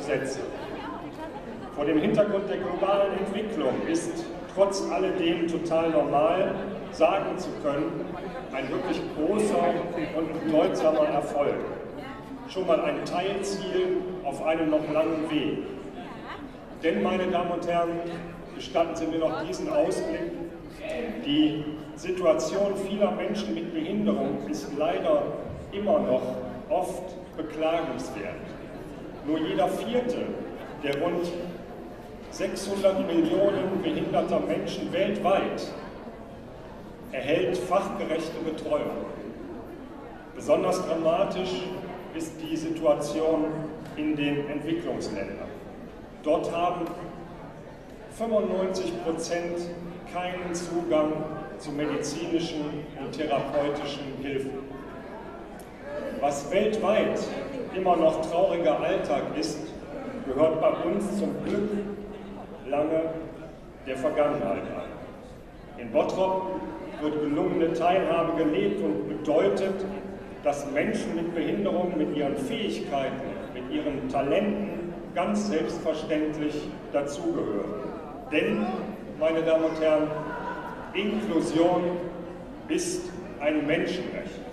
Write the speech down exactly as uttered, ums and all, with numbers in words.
setze. Vor dem Hintergrund der globalen Entwicklung ist trotz alledem total normal, sagen zu können, ein wirklich großer und bedeutsamer Erfolg. Schon mal ein Teilziel auf einem noch langen Weg. Denn, meine Damen und Herren, gestatten Sie mir noch diesen Ausblick, die Situation vieler Menschen mit Behinderung ist leider immer noch oft beklagenswert. Nur jeder Vierte der rund sechshundert Millionen behinderter Menschen weltweit erhält fachgerechte Betreuung. Besonders dramatisch ist die Situation in den Entwicklungsländern. Dort haben fünfundneunzig Prozent keinen Zugang zu medizinischen und therapeutischen Hilfen. Was weltweit immer noch trauriger Alltag ist, gehört bei uns zum Glück lange der Vergangenheit an. In Bottrop wird gelungene Teilhabe gelebt und bedeutet, dass Menschen mit Behinderung mit ihren Fähigkeiten, mit ihren Talenten ganz selbstverständlich dazugehören. Denn, meine Damen und Herren, Inklusion ist ein Menschenrecht.